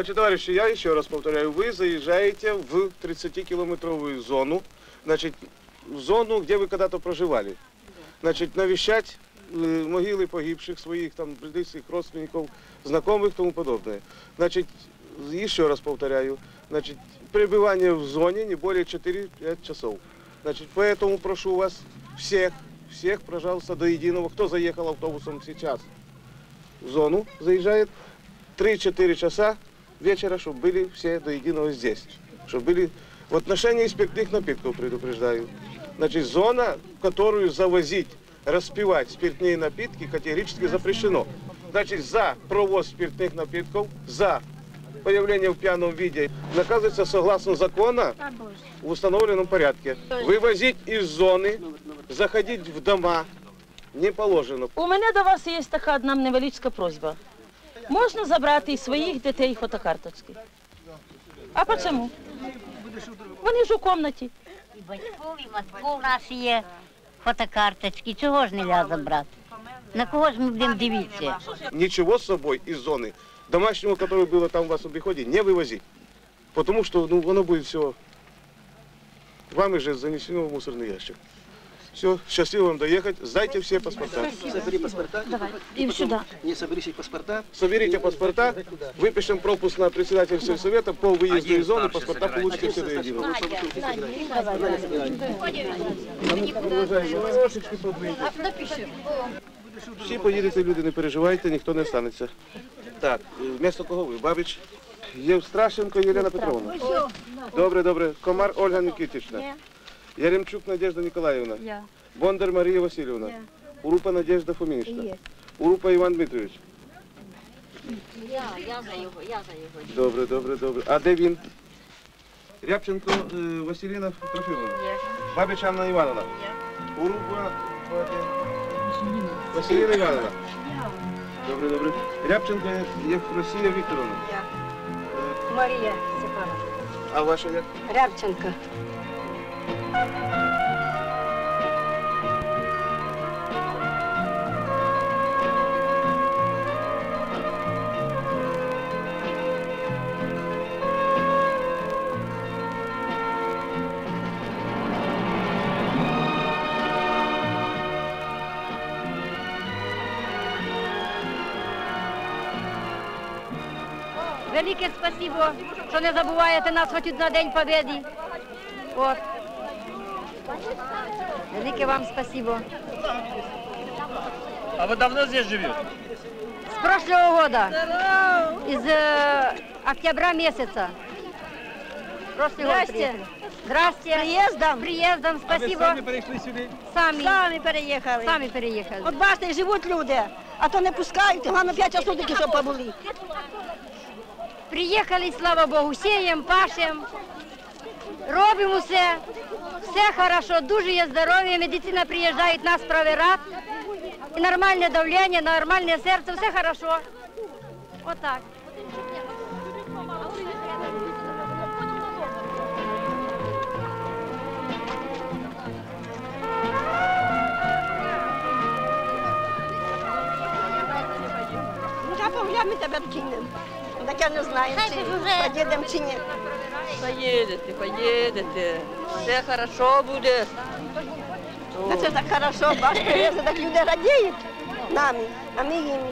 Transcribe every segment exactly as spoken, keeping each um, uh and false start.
Значит, товарищи, я еще раз повторяю, вы заезжаете в тридцатикилометровую зону, значит, в зону, где вы когда-то проживали. Значит, навещать э, могилы погибших своих, там, близких родственников, знакомых и тому подобное. Значит, еще раз повторяю, значит, пребывание в зоне не более четырёх-пяти часов. Значит, поэтому прошу вас всех, всех, пожалуйста, до единого, кто заехал автобусом сейчас в зону, заезжает, три-четыре часа вечера, чтобы были все до единого здесь. Чтобы были в отношении спиртных напитков, предупреждаю. Значит, зона, в которую завозить, распивать спиртные напитки категорически запрещено. Значит, за провоз спиртных напитков, за появление в пьяном виде наказывается согласно закону в установленном порядке. Вывозить из зоны, заходить в дома не положено. У мене до вас є така одна невеличка просьба. Можна забрати із своїх дітей фотокарточки? А чому? Вони ж у кімнаті. І батьків, і матків у нас є фотокарточки. Чого ж не можна забрати? На кого ж ми будемо дивитися? Ничего с собой из зоны домашнего, которое было там у вас в обиходе, не вывозить. Потому что ну, оно будет все вами же занесено в мусорный ящик. Все, счастливо вам доехать. Сдайте все паспорта. Собери паспорта. Давай, и сюда. Не соберите паспорта. Соберите паспорта, выпишем пропуск на председателя сельсовета по выезду из зоны, паспорта получите все до единого. Всі поїдете, люди, не переживайте, ніхто не останеться. Так, вместо кого ви? Бабич? Євстрашенко Єлена Петровна. Добре, добре. Комар Ольга Никитична. Яремчук Надежда Николаевна. Я. Бондар Мария Васильевна. Я. Урупа Надежда Фоминична. Є. Урупа Іван Дмитрович. Я, я за його, я за його. Добре, добре, добре. А де він? Рябченко е, Василіна Трофимовна. Є. Бабич Анна Івановна. Є. Урупа Василіна Івановна. Добре, добре. Рябченко Єфросія Вікторовна. Я. Марія Степановна. А ваша як? Рябченко. Велике спасибо, що не забуваєте нас хоч на День Побєди. От. Велике вам спасибо. А вы давно здесь живете? С прошлого года. Из э, октября месяца. Прошлый год приехали. Здрасте. Приїздом? Приездом, А вы спасибо. сами пришли сюда? Сами. Самі переїхали. Сами переехали. От бачите, живуть люди, а то не пускають, головне п'ять часов тільки що побули. Приїхали, слава Богу, сієм, пашем, робимо все, все хорошо, дуже є здоров'я, медицина приїжджає нас провірати, і нормальне давлення, нормальне серце, все хорошо. Отак. Ну, я погляд, ми тебе кинемо. Так я не знаю, чи поїдемо чи ні. Поїдете, поїдете, все хорошо буде. А це так хорошо, бачите, так люди радіють нами, а ми їм.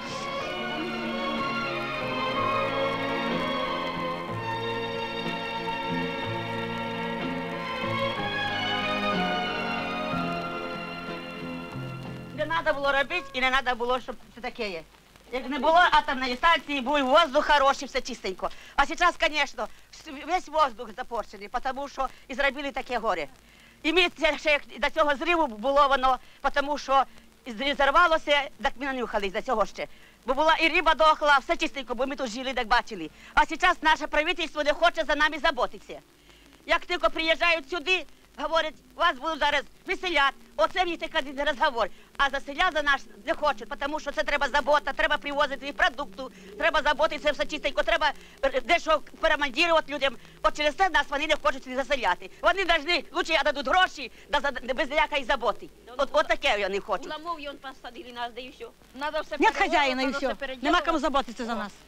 Не треба було робити і не треба було, щоб це таке є. Як не було атомної станції, був воздух хороший, все чистенько. А зараз, звісно, весь воздух запорчений, тому що і зробили таке горе. І ми ще як до цього зриву було воно, тому що зірвалося, так ми нанюхались до цього ще. Бо була і риба дохла, все чистенько, бо ми тут жили, так бачили. А зараз наше правительство не хоче за нами заботитися. Як тільки приїжджають сюди, говорять, вас будуть зараз виселяти. Оце мені тільки один розговор. А за селя за нас не хочуть, тому що це треба забота, треба привозити і продукту, треба заботитися все чистенько, треба дещо перемандірувати людям. От через це нас вони не хочуть заселяти. Вони повинні, краще дадуть гроші, без ніякої заботи. От, от таке вони хочуть. Уламов, і он посадили нас, да і все. Надо все Нет хазяїна і все. Нема кому заботитися за нас.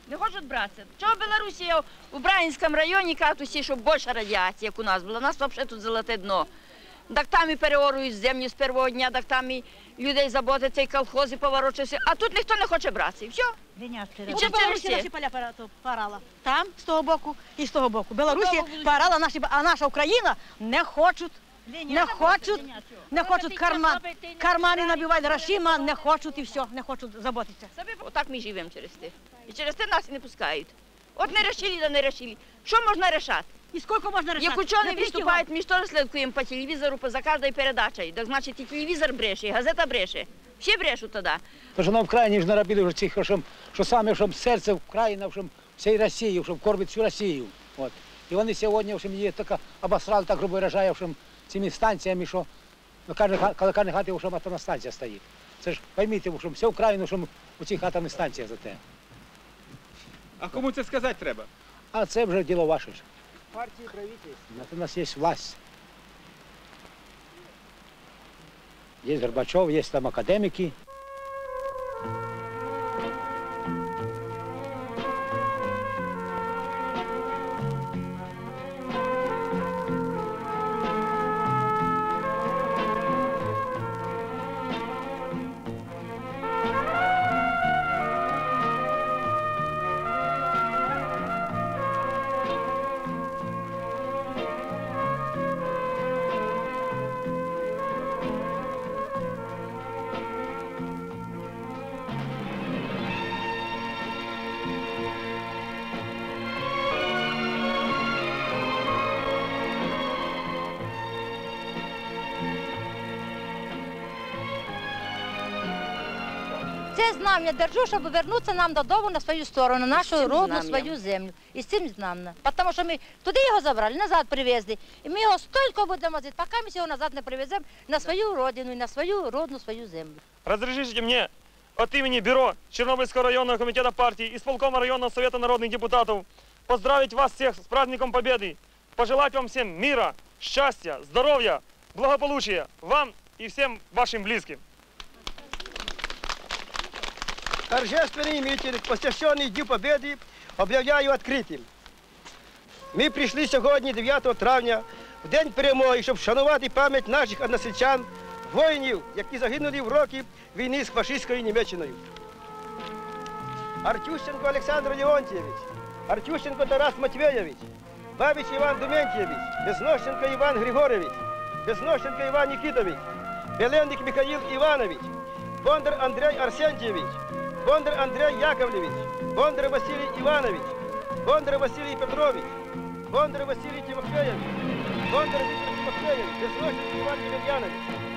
Не хочуть братися. Чого Білорусія в Брянському районі кажуть усі, що більше радіації, як у нас було. У нас взагалі тут золоте дно. Так там і переорують землю з першого дня, так там і людей заботиться, і колхози поворочаться. А тут ніхто не хоче братися. І все. І чи через Білорусі наші це? поля пора- порала. Там, з того боку і з того боку. Білорусі порала, наші, а наша Україна не хочуть. Не хочуть, не хочуть карман, кармани набивати грошима, не хочуть і все, не хочуть заботитися. Собі отак ми живемо через те. І через те нас і не пускають. От не решили, да не решили. Що можна рішати? І скільки можна рішати? Як учені виступають, ми ж теж слідкуємо по телевізору, за кожною передачею. Так значить, і телевізор бреше, і газета бреше. Всі брешуть тоді. Тож нам в країні ж наробили вже цих, що, що саме, щоб серце Україна, щоб всієї Росії, щоб кормить всю Росію. От. І вони сьогодні, щоб її так обосрали, так грубо виражаю, щоб цими станціями, що коли кожна хата, щоб атомна станція стоїть. Це ж, пойміть, що всю Україну, щоб у цих атомних станціях за те. А кому це сказати треба? А це вже діло ваше ж. Партії, правительства. У нас є власть. Є Горбачов, є там академіки. Це знам'я держу, щоб повернутися нам додому на свою сторону, на нашу родну свою землю. І з цим знам'ям. Тому що ми туди його забрали, назад привезли. І ми його стільки будемо возити, поки ми його назад не привеземо на свою родину і на свою родну свою землю. Разрешите мне от имени Бюро Чернобыльского районного комитета партии, исполкома районного совета народных депутатов поздравить вас всех с праздником Победы, пожелать вам всем мира, счастья, здоровья, благополучия, вам и всем вашим близким. Торжественный митинг, посвященный Дню Победы, об'являю відкритим. Ми прийшли сьогодні, дев'ятого травня, в День перемоги, щоб вшанувати пам'ять наших односельчан, воїнів, які загинули в роки війни з фашистською Німеччиною. Артющенко Олександр Леонтьєвич, Артющенко Тарас Матвєєвич, Бабич Іван Дементьєвич, Безнощенко Іван Григорович, Безнощенко Іван Нікітович, Беленник Михаїл Іванович, Бондар Андрей Арсентьевич, Бондар Андрей Яковлевич, Бондар Василий Иванович, Бондар Василий Петрович, Бондар Василий Тимофеевич, Бондар Виктор Тимофеевич, Безнощенко Иван Емельянович.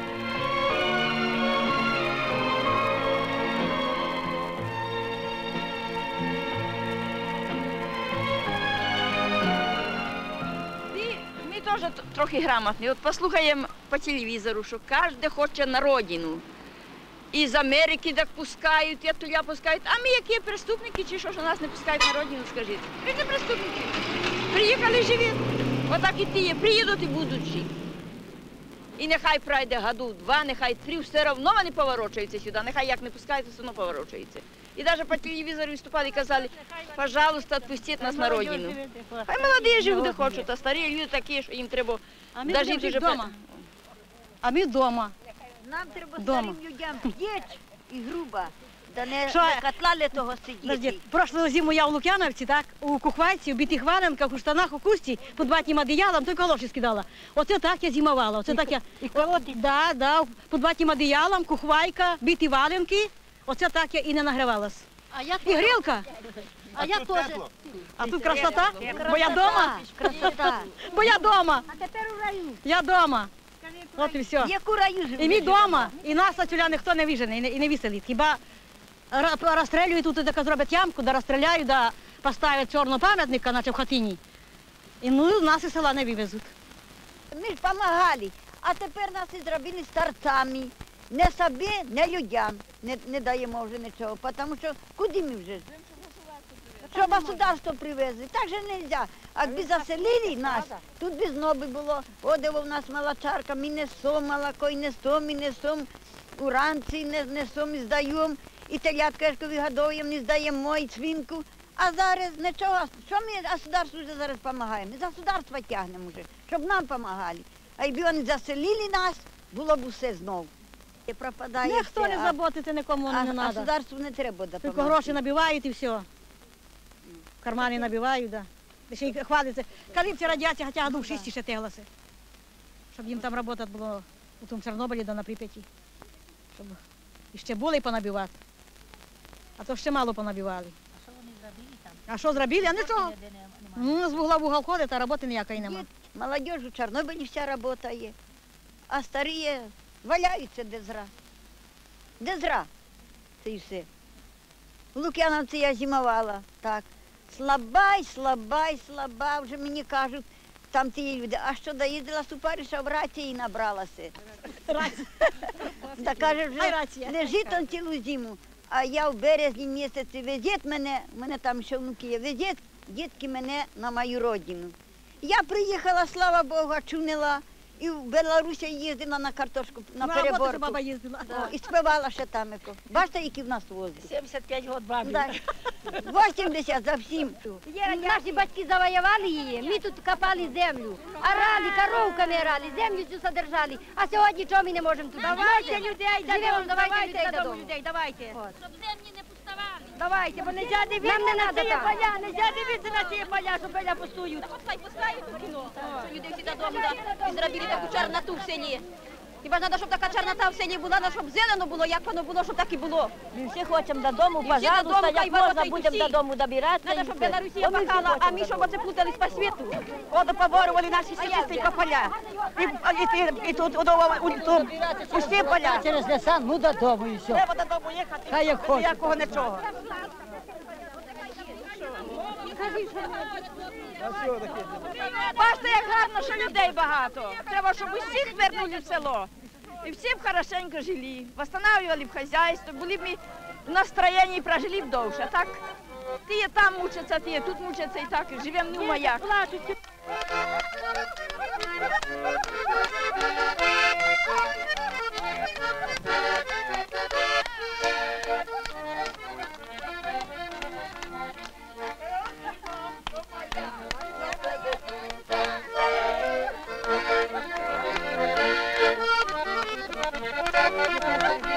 Ми теж трохи грамотні. От послухаємо по телевізору, що кожен хоче на родину. І з Америки так пускають, і оттуля пускають. А ми які преступники, чи що, що нас не пускають на родину, скажіть? Ми не преступники. Приїхали живі. Отак і ті є. Приїдуть і будуть жити. І нехай пройде году два, нехай три, все одно вони поворочаються сюди. Нехай як не пускають, все одно поворочаються. І навіть по телевізору виступали і казали, пожалуйста, відпустіть нас на родину. Хай молоді живуть, де хочуть, а старі люди такі, що їм треба дожити вже. вдома. А ми вдома. Нам треба Дома. старим людям п'єть і грубо, да не Що? на котла для того Подожди, сидіти. прошлого зиму я у Лук'яновці, так, у кухвайці, у битих валенках, у штанах, у кусті, під ватнім одіялом, тільки ложі скидала. Оце так я зимувала, оце так я... І колоти? Да, да, під ватнім одіялом, кухвайка, биті валенки, оце так я і не нагрівалась. А я І грілка. А я теж. А тут красота, бо я дома. Красота. Бо я дома, А тепер у раю. я дома. От і все. Яку раю живе? І ми вдома, і нас отсюда ніхто не вижене, і не, і не виселить. Хіба ра- розстрілюють тут, так зроблять ямку, да розстріляють, да поставлять чорного пам'ятника, наче в хатині. І ну, нас із села не вивезуть. Ми ж допомагали, а тепер нас і зробили старцями. Не собі, не людям не, не даємо вже нічого, тому що куди ми вже? Що государство привезли, так же не можна. А якби заселили нас, тут би знову було, одево в нас молочарка, ми несемо молоко, і несемо, ми несемо уранці, не, несемо і здаємо, і телятка, як вигодовуємо, не здаємо, і свинку. А зараз нічого, що ми государству вже зараз допомагаємо? Ми з государства тягнемо вже, щоб нам допомагали. А якби вони заселили нас, було б усе знову. І пропадає Ніхто все, не а- заботиться, нікому а не треба. государству не треба допомагати. Тільки гроші набивають і все. В кармани набивають, да. Ще й хвалиться. Коли б ці радіації хоча году в шість ще теглася. Щоб їм там працювати було у тому Чорнобилі да на Прип'яті. Щоб іще були понабивати. А то ще мало понабивали. А що зробили? А нічого. Ну, з вугла в угол ходить, а роботи ніякої нема. Молодежь у Чорнобилі вся робота є. А старі валяються де зра. Де зра. Це і все. У Лук'яновці я зимувала. Так. Слаба й слаба й слаба. Вже мені кажуть, там ті люди. А що доїздила Супариша в рації і набралася. Та каже, вже лежить он цілу зиму. А я в березні місяці везіть мене, в мене там ще внуки є, везіть дітки мене на мою родину. Я приїхала, слава Богу, чунила, і в Білорусі їздила на картошку, на На роботу переборку. баба їздила. О, і співала ще там. Бачите, який в нас воздух? сімдесят п'ять років бабі. Да. вісімдесят за всім. Наші батьки завоювали її, ми тут копали землю, орали, коровками орали, землю цю содержали. А сьогодні чого ми не можемо тут? Давайте людей Живемо, додому, давайте давайте людей додому додому. людей, давайте. Щоб землі не пустували. Давайте, бо нельзя дивитися Нам не на надо ці так. поля, нельзя дивитися на ці поля, що поля пустують. Пускай, пускай у кіно, що люди всі додому да, і зробили таку чорноту в селі. Хіба ж треба, щоб така чорнота в селі була, ну, щоб зелено було, як воно було, щоб так і було. Ми всі хочемо додому, І всі пожалуйста, додому, як хай ворота можна йдуть будемо всі. додому добиратися. Треба, і щоб все. Білорусія Бо ми всі пахала, а хочемо ми, щоб додому. оце плутались по світу. От поборювали наші сімейства поля. І, і, і, і тут, удома, у, тут, усі поля. Через леса, ну додому і все. Треба додому їхати, Хай як хоче. ніякого нічого. Бачите, як гарно, що людей багато. Треба, щоб усіх вернули в село. І всі б хорошенько жили, восстанавливали б хазяйство, були б ми в настроєнні і прожили б довше. А так, ті там мучаться, ті тут мучаться і так, живемо не в маях. Thank you.